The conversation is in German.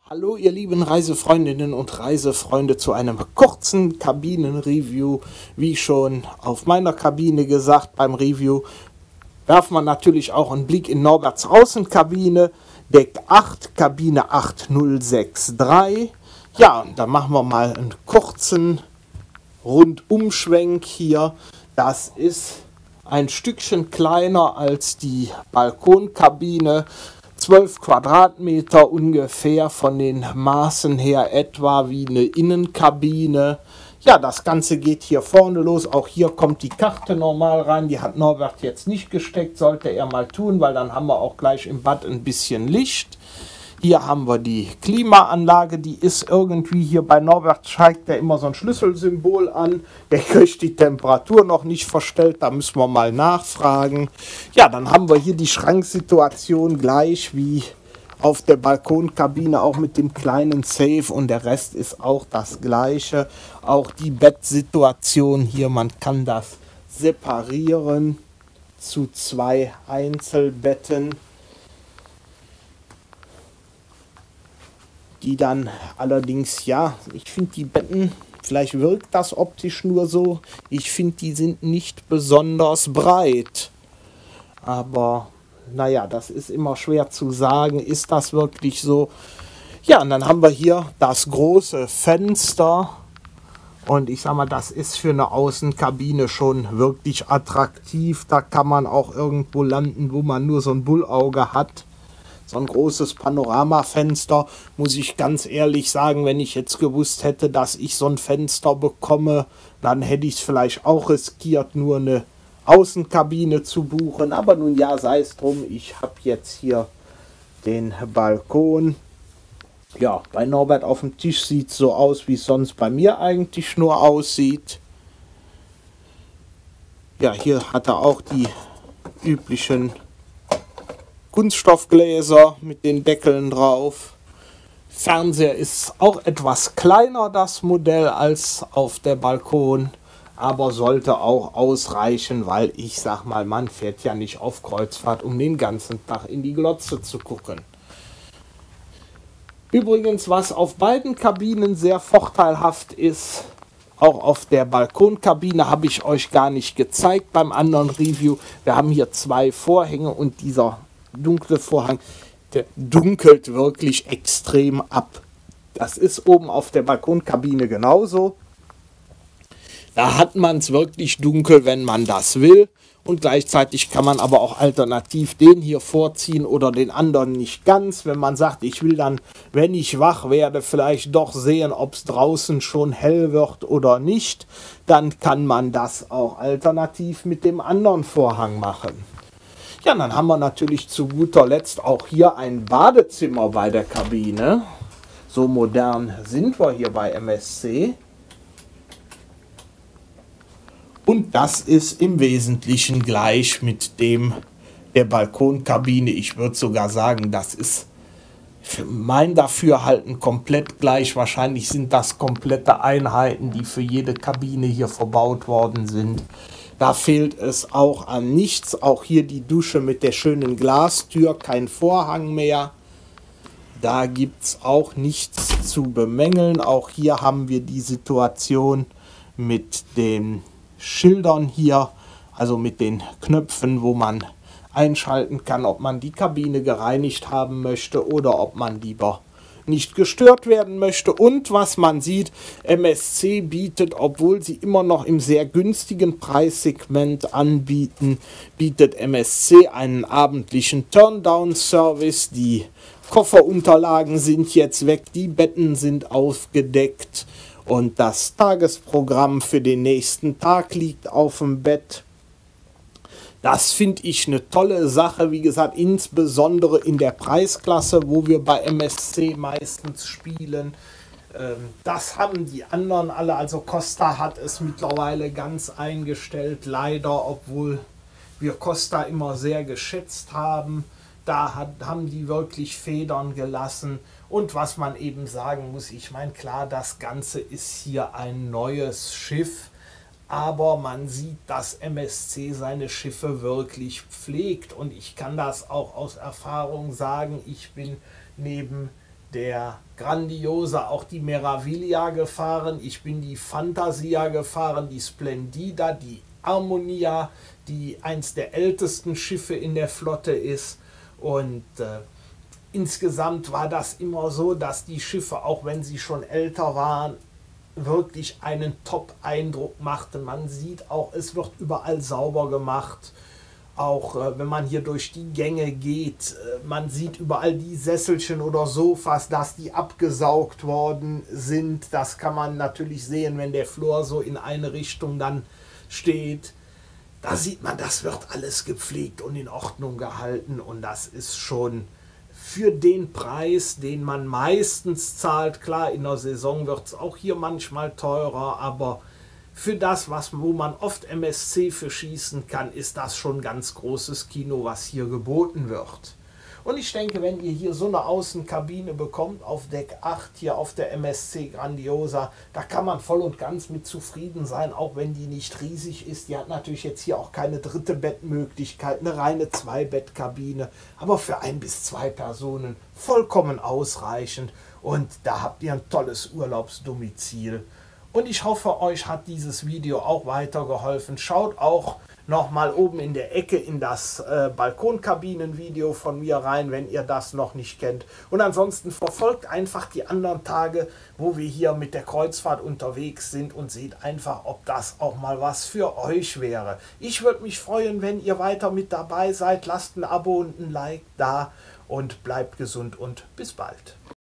Hallo ihr lieben Reisefreundinnen und Reisefreunde zu einem kurzen Kabinenreview. Wie schon auf meiner Kabine gesagt beim Review, werfen wir natürlich auch einen Blick in Norberts Außenkabine, Deck 8, Kabine 8063. Ja, und da machen wir mal einen kurzen Rundumschwenk hier. Das ist ein Stückchen kleiner als die Balkonkabine. 12 Quadratmeter ungefähr, von den Maßen her etwa wie eine Innenkabine. Ja, das Ganze geht hier vorne los. Auch hier kommt die Karte normal rein. Die hat Norbert jetzt nicht gesteckt, sollte er mal tun, weil dann haben wir auch gleich im Bad ein bisschen Licht. Hier haben wir die Klimaanlage, die ist irgendwie hier bei Norbert, zeigt er immer so ein Schlüsselsymbol an. Der kriegt die Temperatur noch nicht verstellt, da müssen wir mal nachfragen. Ja, dann haben wir hier die Schranksituation gleich wie auf der Balkonkabine, auch mit dem kleinen Safe, und der Rest ist auch das gleiche. Auch die Bettsituation hier, man kann das separieren zu 2 Einzelbetten, die dann allerdings, ja, ich finde die Betten, vielleicht wirkt das optisch nur so, ich finde die sind nicht besonders breit. Aber naja, das ist immer schwer zu sagen, ist das wirklich so? Ja, und dann haben wir hier das große Fenster. Und ich sag mal, das ist für eine Außenkabine schon wirklich attraktiv. Da kann man auch irgendwo landen, wo man nur so ein Bullauge hat. So ein großes Panoramafenster, muss ich ganz ehrlich sagen, wenn ich jetzt gewusst hätte, dass ich so ein Fenster bekomme, dann hätte ich es vielleicht auch riskiert, nur eine Außenkabine zu buchen. Aber nun ja, sei es drum, ich habe jetzt hier den Balkon. Ja, bei Norbert auf dem Tisch sieht es so aus, wie es sonst bei mir eigentlich nur aussieht. Ja, hier hat er auch die üblichen Kunststoffgläser mit den Deckeln drauf. Fernseher ist auch etwas kleiner, das Modell, als auf der Balkon, aber sollte auch ausreichen, weil ich sag mal, man fährt ja nicht auf Kreuzfahrt, um den ganzen Tag in die Glotze zu gucken. Übrigens, was auf beiden Kabinen sehr vorteilhaft ist, auch auf der Balkonkabine habe ich euch gar nicht gezeigt beim anderen Review. Wir haben hier 2 Vorhänge und dieser dunkle Vorhang, der dunkelt wirklich extrem ab. Das ist oben auf der Balkonkabine genauso. Da hat man es wirklich dunkel, wenn man das will. Und gleichzeitig kann man aber auch alternativ den hier vorziehen oder den anderen nicht ganz. Wenn man sagt, ich will dann, wenn ich wach werde, vielleicht doch sehen, ob es draußen schon hell wird oder nicht, dann kann man das auch alternativ mit dem anderen Vorhang machen. Ja, dann haben wir natürlich zu guter Letzt auch hier ein Badezimmer bei der Kabine. So modern sind wir hier bei MSC. Und das ist im Wesentlichen gleich mit dem der Balkonkabine. Ich würde sogar sagen, das ist für mein Dafürhalten komplett gleich. Wahrscheinlich sind das komplette Einheiten, die für jede Kabine hier verbaut worden sind. Da fehlt es auch an nichts. Auch hier die Dusche mit der schönen Glastür, kein Vorhang mehr. Da gibt es auch nichts zu bemängeln. Auch hier haben wir die Situation mit den Schildern hier, also mit den Knöpfen, wo man einschalten kann, ob man die Kabine gereinigt haben möchte oder ob man lieber nicht gestört werden möchte. Und was man sieht, MSC bietet, obwohl sie immer noch im sehr günstigen Preissegment anbieten, bietet MSC einen abendlichen Turndown-Service. Die Kofferunterlagen sind jetzt weg, die Betten sind aufgedeckt und das Tagesprogramm für den nächsten Tag liegt auf dem Bett. Das finde ich eine tolle Sache, wie gesagt, insbesondere in der Preisklasse, wo wir bei MSC meistens spielen. Das haben die anderen alle, also Costa hat es mittlerweile ganz eingestellt, leider, obwohl wir Costa immer sehr geschätzt haben. Da haben die wirklich Federn gelassen. Und was man eben sagen muss, ich meine, klar, das Ganze ist hier ein neues Schiff. Aber man sieht, dass MSC seine Schiffe wirklich pflegt und ich kann das auch aus Erfahrung sagen. Ich bin neben der Grandiosa auch die Meraviglia gefahren, ich bin die Fantasia gefahren, die Splendida, die Harmonia, die eins der ältesten Schiffe in der Flotte ist. Und insgesamt war das immer so, dass die Schiffe, auch wenn sie schon älter waren, wirklich einen Top-Eindruck machten. Man sieht auch, es wird überall sauber gemacht. Auch wenn man hier durch die Gänge geht, man sieht überall die Sesselchen oder Sofas, dass die abgesaugt worden sind. Das kann man natürlich sehen, wenn der Flur so in eine Richtung dann steht. Da sieht man, das wird alles gepflegt und in Ordnung gehalten. Und das ist schon für den Preis, den man meistens zahlt. Klar, in der Saison wird es auch hier manchmal teurer, aber für das, wo man oft MSC für schießen kann, ist das schon ganz großes Kino, was hier geboten wird. Und ich denke, wenn ihr hier so eine Außenkabine bekommt auf Deck 8, hier auf der MSC Grandiosa, da kann man voll und ganz mit zufrieden sein, auch wenn die nicht riesig ist. Die hat natürlich jetzt hier auch keine dritte Bettmöglichkeit, eine reine 2-Bettkabine, aber für 1 bis 2 Personen vollkommen ausreichend. Und da habt ihr ein tolles Urlaubsdomizil. Und ich hoffe, euch hat dieses Video auch weitergeholfen. Schaut auch nochmal oben in der Ecke in das Balkonkabinen-Video von mir rein, wenn ihr das noch nicht kennt. Und ansonsten verfolgt einfach die anderen Tage, wo wir hier mit der Kreuzfahrt unterwegs sind und seht einfach, ob das auch mal was für euch wäre. Ich würde mich freuen, wenn ihr weiter mit dabei seid. Lasst ein Abo und ein Like da und bleibt gesund und bis bald.